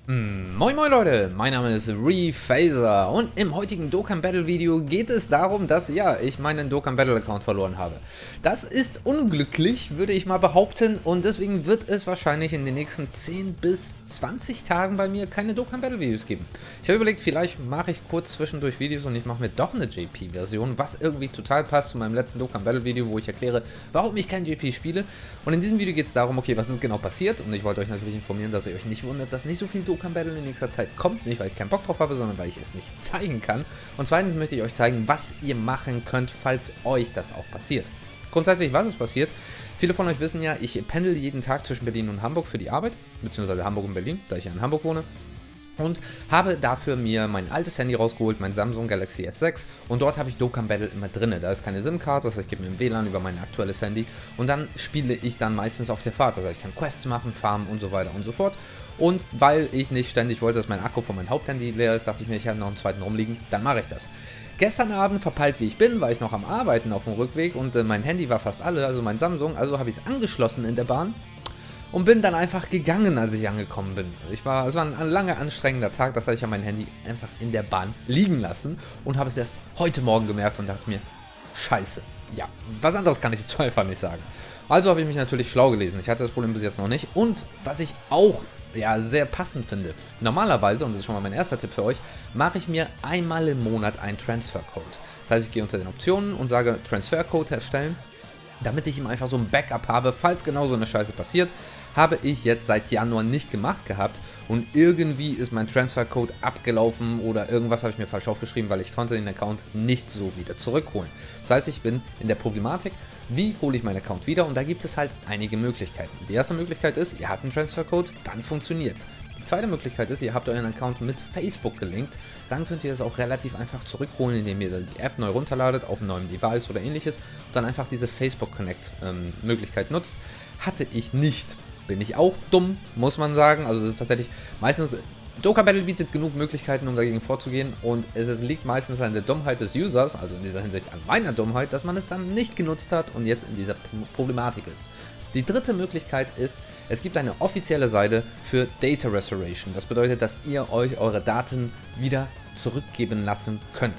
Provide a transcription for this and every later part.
Moin moin Leute, mein Name ist Rephaser und im heutigen Dokkan Battle Video geht es darum, dass ich meinen Dokkan Battle Account verloren habe. Das ist unglücklich, würde ich mal behaupten, und deswegen wird es wahrscheinlich in den nächsten 10 bis 20 Tagen bei mir keine Dokkan Battle Videos geben. Ich habe überlegt, vielleicht mache ich kurz zwischendurch Videos und ich mache mir doch eine JP-Version, was irgendwie total passt zu meinem letzten Dokkan Battle Video, wo ich erkläre, warum ich kein JP spiele. Und in diesem Video geht es darum, okay, was ist genau passiert, und ich wollte euch natürlich informieren, dass ihr euch nicht wundert, dass nicht so viel Dokkan Battle in nächster Zeit kommt, nicht weil ich keinen Bock drauf habe, sondern weil ich es nicht zeigen kann. Und zweitens möchte ich euch zeigen, was ihr machen könnt, falls euch das auch passiert. Grundsätzlich, was ist passiert? Viele von euch wissen ja, ich pendel jeden Tag zwischen Berlin und Hamburg für die Arbeit, beziehungsweise Hamburg und Berlin, da ich ja in Hamburg wohne. Und habe dafür mir mein altes Handy rausgeholt, mein Samsung Galaxy S6, und dort habe ich Dokkan Battle immer drin. Da ist keine SIM-Karte, das heißt, ich gebe mir ein WLAN über mein aktuelles Handy und dann spiele ich dann meistens auf der Fahrt. Das heißt, ich kann Quests machen, farmen und so weiter und so fort. Und weil ich nicht ständig wollte, dass mein Akku von meinem Haupthandy leer ist, dachte ich mir, ich habe noch einen zweiten rumliegen, dann mache ich das. Gestern Abend, verpeilt wie ich bin, war ich noch am Arbeiten auf dem Rückweg und mein Handy war fast alle, also mein Samsung, also habe ich es angeschlossen in der Bahn. Und bin dann einfach gegangen, als ich angekommen bin. Es war ein langer, anstrengender Tag, das heißt, ich habe mein Handy einfach in der Bahn liegen lassen und habe es erst heute Morgen gemerkt und dachte mir, scheiße. Ja, was anderes kann ich jetzt einfach nicht sagen. Also habe ich mich natürlich schlau gelesen. Ich hatte das Problem bis jetzt noch nicht. Und was ich auch sehr passend finde, normalerweise, und das ist schon mal mein erster Tipp für euch, mache ich mir einmal im Monat einen Transfercode. Das heißt, ich gehe unter den Optionen und sage Transfercode erstellen, damit ich ihm einfach so ein Backup habe, falls genau so eine Scheiße passiert. Habe ich jetzt seit Januar nicht gemacht gehabt und irgendwie ist mein Transfercode abgelaufen oder irgendwas habe ich mir falsch aufgeschrieben, weil ich konnte den Account nicht so wieder zurückholen. Das heißt, ich bin in der Problematik, wie hole ich meinen Account wieder, und da gibt es halt einige Möglichkeiten. Die erste Möglichkeit ist, ihr habt einen Transfercode, dann funktioniert es. Die zweite Möglichkeit ist, ihr habt euren Account mit Facebook gelinkt, dann könnt ihr das auch relativ einfach zurückholen, indem ihr die App neu runterladet auf einem neuen Device oder ähnliches und dann einfach diese Facebook Connect Möglichkeit nutzt. Hatte ich nicht. Bin ich auch dumm, muss man sagen. Also das ist tatsächlich meistens, Dokkan Battle bietet genug Möglichkeiten, um dagegen vorzugehen, und es liegt meistens an der Dummheit des Users, also in dieser Hinsicht an meiner Dummheit, dass man es dann nicht genutzt hat und jetzt in dieser Problematik ist. Die dritte Möglichkeit ist, es gibt eine offizielle Seite für Data Restoration. Das bedeutet, dass ihr euch eure Daten wieder zurückgeben lassen könnt.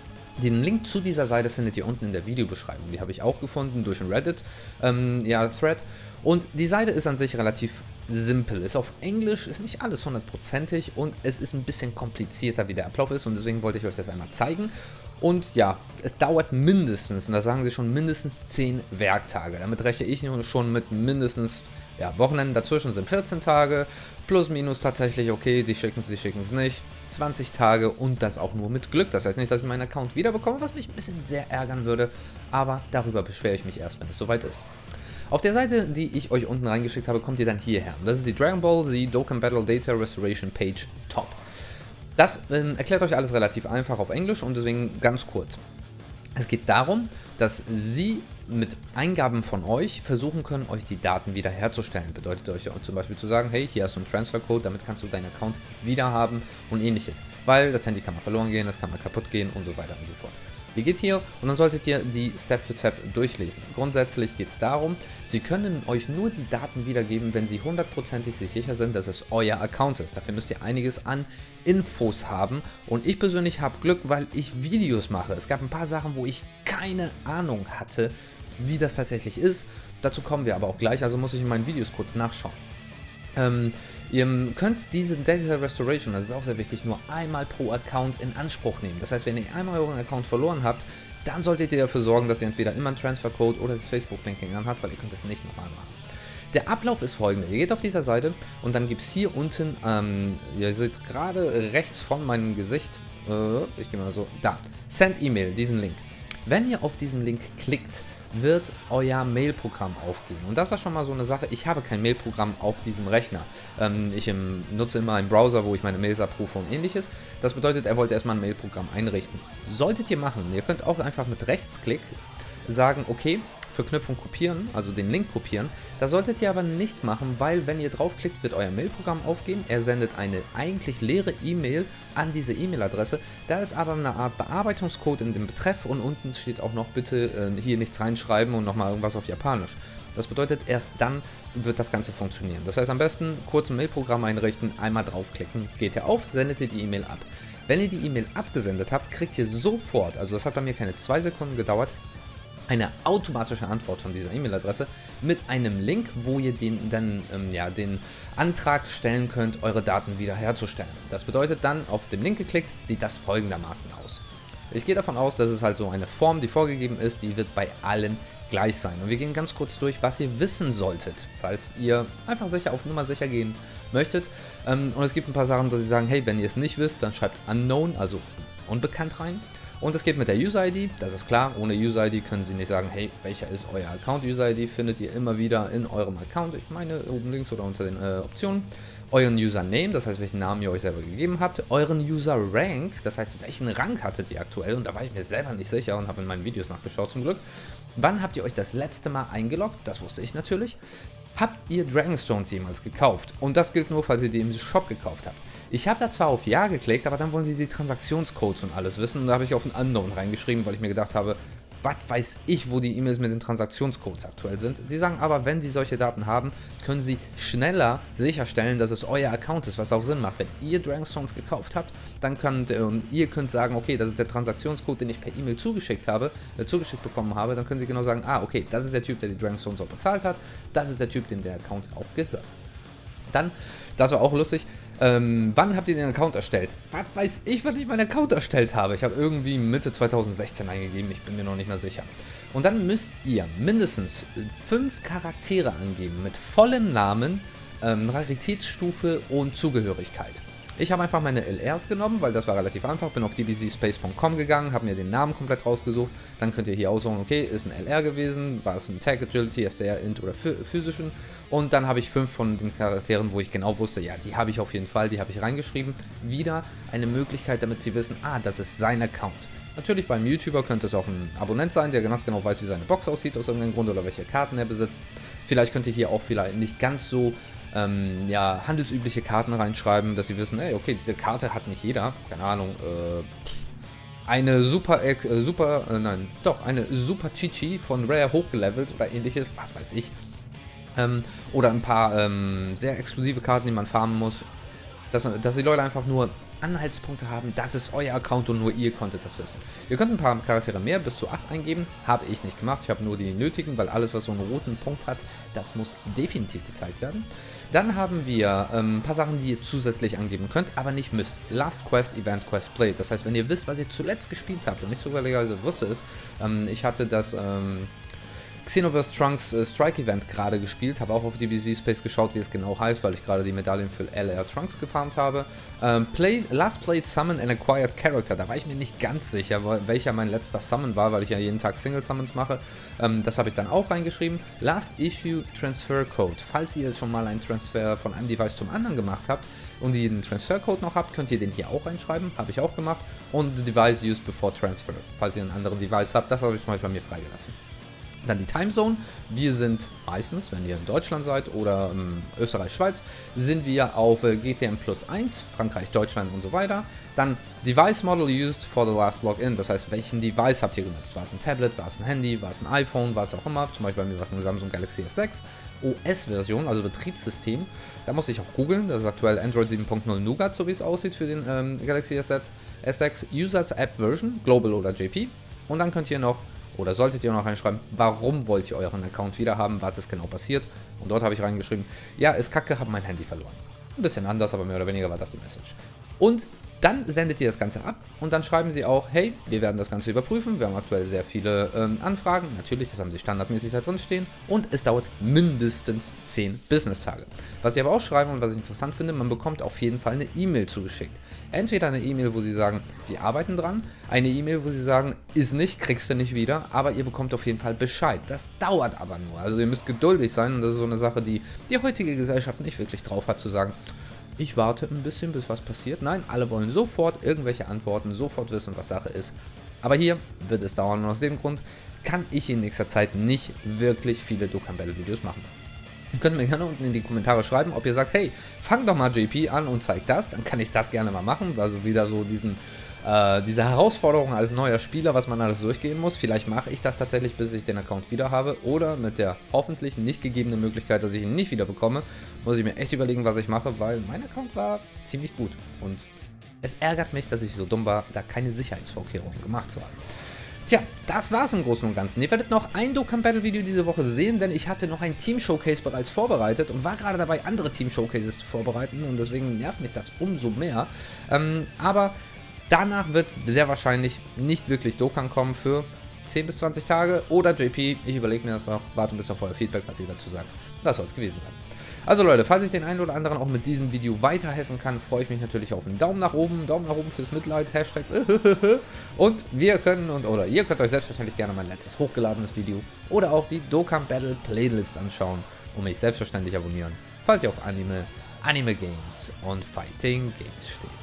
Den Link zu dieser Seite findet ihr unten in der Videobeschreibung. Die habe ich auch gefunden durch einen Reddit-Thread. Und die Seite ist an sich relativ simpel. Ist auf Englisch, ist nicht alles hundertprozentig und es ist ein bisschen komplizierter, wie der Ablauf ist, und deswegen wollte ich euch das einmal zeigen. Und ja, es dauert mindestens, und das sagen sie schon, mindestens 10 Werktage. Damit rechne ich schon mit mindestens, Wochenenden dazwischen sind 14 Tage, plus minus tatsächlich, okay, die schicken es nicht, 20 Tage, und das auch nur mit Glück. Das heißt nicht, dass ich meinen Account wiederbekomme, was mich ein bisschen sehr ärgern würde, aber darüber beschwere ich mich erst, wenn es soweit ist. Auf der Seite, die ich euch unten reingeschickt habe, kommt ihr dann hierher. Und das ist die Dragon Ball Z Dokkan Battle Data Restoration Page Top. Das erklärt euch alles relativ einfach auf Englisch und deswegen ganz kurz. Es geht darum, dass sie mit Eingaben von euch versuchen können, euch die Daten wieder herzustellen. Bedeutet euch zum Beispiel zu sagen, hey, hier hast du einen Transfercode, damit kannst du deinen Account wieder haben und ähnliches. Weil das Handy kann mal verloren gehen, das kann mal kaputt gehen und so weiter und so fort. Ihr geht hier und dann solltet ihr die Step für Step durchlesen. Grundsätzlich geht es darum, sie können euch nur die Daten wiedergeben, wenn sie hundertprozentig sich sicher sind, dass es euer Account ist. Dafür müsst ihr einiges an Infos haben, und ich persönlich habe Glück, weil ich Videos mache. Es gab ein paar Sachen, wo ich keine Ahnung hatte, wie das tatsächlich ist. Dazu kommen wir aber auch gleich, also muss ich in meinen Videos kurz nachschauen. Ihr könnt diese Data Restoration, das ist auch sehr wichtig, nur einmal pro Account in Anspruch nehmen. Das heißt, wenn ihr einmal euren Account verloren habt, dann solltet ihr dafür sorgen, dass ihr entweder immer einen Transfercode oder das Facebook-Banking anhabt, weil ihr könnt das nicht nochmal machen. Der Ablauf ist folgender: Ihr geht auf dieser Seite und dann gibt es hier unten, ihr seht gerade rechts von meinem Gesicht, ich gehe mal so, da, Send E-Mail, diesen Link. Wenn ihr auf diesen Link klickt, wird euer Mailprogramm aufgehen. Und das war schon mal so eine Sache, ich habe kein Mailprogramm auf diesem Rechner. Ich nutze immer einen Browser, wo ich meine Mails abrufe und ähnliches. Das bedeutet, er wollte erstmal ein Mailprogramm einrichten. Solltet ihr machen, ihr könnt auch einfach mit Rechtsklick sagen, okay, Verknüpfung kopieren, also den Link kopieren. Das solltet ihr aber nicht machen, weil wenn ihr draufklickt, wird euer Mailprogramm aufgehen. Er sendet eine eigentlich leere E-Mail an diese E-Mail-Adresse. Da ist aber eine Art Bearbeitungscode in dem Betreff und unten steht auch noch, bitte hier nichts reinschreiben und nochmal irgendwas auf Japanisch. Das bedeutet, erst dann wird das Ganze funktionieren. Das heißt, am besten kurz ein Mailprogramm einrichten, einmal draufklicken, geht ihr auf, sendet ihr die E-Mail ab. Wenn ihr die E-Mail abgesendet habt, kriegt ihr sofort, also das hat bei mir keine 2 Sekunden gedauert, eine automatische Antwort von dieser E-Mail-Adresse mit einem Link, wo ihr den Antrag stellen könnt, eure Daten wiederherzustellen. Das bedeutet dann, auf den Link geklickt, sieht das folgendermaßen aus. Ich gehe davon aus, dass es halt so eine Form, die vorgegeben ist, die wird bei allen gleich sein. Und wir gehen ganz kurz durch, was ihr wissen solltet, falls ihr einfach sicher auf Nummer sicher gehen möchtet. Und es gibt ein paar Sachen, dass sie sagen, hey, wenn ihr es nicht wisst, dann schreibt Unknown, also unbekannt rein. Und es geht mit der User-ID, das ist klar, ohne User-ID können Sie nicht sagen, hey, welcher ist euer Account? User-ID findet ihr immer wieder in eurem Account, ich meine oben links oder unter den Optionen. Euren Username, das heißt, welchen Namen ihr euch selber gegeben habt. Euren User-Rank, das heißt, welchen Rang hattet ihr aktuell? Und da war ich mir selber nicht sicher und habe in meinen Videos nachgeschaut zum Glück. Wann habt ihr euch das letzte Mal eingeloggt? Das wusste ich natürlich. Habt ihr Dragonstones jemals gekauft? Und das gilt nur, falls ihr die im Shop gekauft habt. Ich habe da zwar auf Ja geklickt, aber dann wollen sie die Transaktionscodes und alles wissen. Und da habe ich auf ein Unknown reingeschrieben, weil ich mir gedacht habe, was weiß ich, wo die E-Mails mit den Transaktionscodes aktuell sind. Sie sagen aber, wenn sie solche Daten haben, können sie schneller sicherstellen, dass es euer Account ist, was auch Sinn macht. Wenn ihr Dragonstones gekauft habt, dann könnt ihr sagen, okay, das ist der Transaktionscode, den ich per E-Mail zugeschickt bekommen habe, dann können sie genau sagen, ah, okay, das ist der Typ, der die Dragonstones auch bezahlt hat, das ist der Typ, dem der Account auch gehört. Dann, das war auch lustig, wann habt ihr den Account erstellt? Was weiß ich, wann ich meinen Account erstellt habe? Ich habe irgendwie Mitte 2016 eingegeben, ich bin mir noch nicht mehr sicher. Und dann müsst ihr mindestens 5 Charaktere angeben mit vollen Namen, Raritätsstufe und Zugehörigkeit. Ich habe einfach meine LRs genommen, weil das war relativ einfach, bin auf dbcspace.com gegangen, habe mir den Namen komplett rausgesucht, dann könnt ihr hier aussuchen, okay, ist ein LR gewesen, war es ein Tag, Agility, SDR, Int oder physischen, und dann habe ich 5 von den Charakteren, wo ich genau wusste, ja, die habe ich auf jeden Fall, die habe ich reingeschrieben, wieder eine Möglichkeit, damit sie wissen, ah, das ist sein Account. Natürlich beim YouTuber könnte es auch ein Abonnent sein, der ganz genau weiß, wie seine Box aussieht aus irgendeinem Grund oder welche Karten er besitzt. Vielleicht könnt ihr hier auch vielleicht nicht ganz so handelsübliche Karten reinschreiben, dass sie wissen, ey, okay, diese Karte hat nicht jeder, keine Ahnung, eine Super Chichi von Rare hochgelevelt oder ähnliches, was weiß ich. Oder ein paar sehr exklusive Karten, die man farmen muss, dass die Leute einfach nur Anhaltspunkte haben, das ist euer Account und nur ihr konntet das wissen. Ihr könnt ein paar Charaktere mehr, bis zu 8 eingeben, habe ich nicht gemacht, ich habe nur die nötigen, weil alles, was so einen roten Punkt hat, das muss definitiv gezeigt werden. Dann haben wir ein paar Sachen, die ihr zusätzlich angeben könnt, aber nicht müsst. Last Quest, Event Quest, Played, das heißt, wenn ihr wisst, was ihr zuletzt gespielt habt und nicht zufälligerweise wusste es, ich hatte das Xenoverse Trunks Strike Event gerade gespielt, habe auch auf DBZ Space geschaut, wie es genau heißt, weil ich gerade die Medaillen für LR Trunks gefarmt habe. Last Played Summon and Acquired Character, da war ich mir nicht ganz sicher, welcher mein letzter Summon war, weil ich ja jeden Tag Single Summons mache. Das habe ich dann auch reingeschrieben. Last Issue Transfer Code, falls ihr jetzt schon mal einen Transfer von einem Device zum anderen gemacht habt und ihr den Transfer Code noch habt, könnt ihr den hier auch reinschreiben, habe ich auch gemacht. Und the Device used before Transfer, falls ihr einen anderen Device habt, das habe ich zum Beispiel bei mir freigelassen. Dann die Timezone. Wir sind meistens, wenn ihr in Deutschland seid oder Österreich, Schweiz, sind wir auf GTM plus 1, Frankreich, Deutschland und so weiter. Dann Device Model used for the last login, das heißt, welchen Device habt ihr genutzt? War es ein Tablet, war es ein Handy, war es ein iPhone, war es auch immer, zum Beispiel bei mir war es eine Samsung Galaxy S6. OS-Version, also Betriebssystem, da muss ich auch googeln, das ist aktuell Android 7.0 Nougat, so wie es aussieht für den Galaxy S6. Users App Version, Global oder JP. Und dann könnt ihr noch, oder solltet ihr noch reinschreiben, warum wollt ihr euren Account wieder haben, was ist genau passiert. Und dort habe ich reingeschrieben, ja, ist kacke, habe mein Handy verloren. Ein bisschen anders, aber mehr oder weniger war das die Message. Und dann sendet ihr das Ganze ab und dann schreiben sie auch, hey, wir werden das Ganze überprüfen, wir haben aktuell sehr viele Anfragen, natürlich, das haben sie standardmäßig da drin stehen und es dauert mindestens 10 Business-Tage. Was sie aber auch schreiben und was ich interessant finde, man bekommt auf jeden Fall eine E-Mail zugeschickt. Entweder eine E-Mail, wo sie sagen, wir arbeiten dran, eine E-Mail, wo sie sagen, ist nicht, kriegst du nicht wieder, aber ihr bekommt auf jeden Fall Bescheid. Das dauert aber nur, also ihr müsst geduldig sein und das ist so eine Sache, die die heutige Gesellschaft nicht wirklich drauf hat, zu sagen, ich warte ein bisschen, bis was passiert. Nein, alle wollen sofort irgendwelche Antworten, sofort wissen, was Sache ist. Aber hier wird es dauern und aus dem Grund kann ich in nächster Zeit nicht wirklich viele Dokkan Battle Videos machen. Ihr könnt mir gerne unten in die Kommentare schreiben, ob ihr sagt, hey, fang doch mal JP an und zeig das, dann kann ich das gerne mal machen, also wieder so diesen diese Herausforderung als neuer Spieler, was man alles durchgehen muss. Vielleicht mache ich das tatsächlich, bis ich den Account wieder habe. Oder mit der hoffentlich nicht gegebenen Möglichkeit, dass ich ihn nicht wieder bekomme, muss ich mir echt überlegen, was ich mache, weil mein Account war ziemlich gut. Und es ärgert mich, dass ich so dumm war, da keine Sicherheitsvorkehrungen gemacht zu haben. Tja, das war's im Großen und Ganzen. Ihr werdet noch ein Dokkan Battle Video diese Woche sehen, denn ich hatte noch ein Team Showcase bereits vorbereitet und war gerade dabei, andere Team Showcases zu vorbereiten und deswegen nervt mich das umso mehr. Aber danach wird sehr wahrscheinlich nicht wirklich Dokkan kommen für 10 bis 20 Tage oder JP. Ich überlege mir das noch, warte bis auf euer Feedback, was ihr dazu sagt. Das soll es gewesen sein. Also Leute, falls ich den einen oder anderen auch mit diesem Video weiterhelfen kann, freue ich mich natürlich auf einen Daumen nach oben fürs Mitleid, Hashtag und wir können, oder ihr könnt euch selbstverständlich gerne mein letztes hochgeladenes Video oder auch die Dokkan Battle Playlist anschauen und mich selbstverständlich abonnieren, falls ihr auf Anime Games und Fighting Games steht.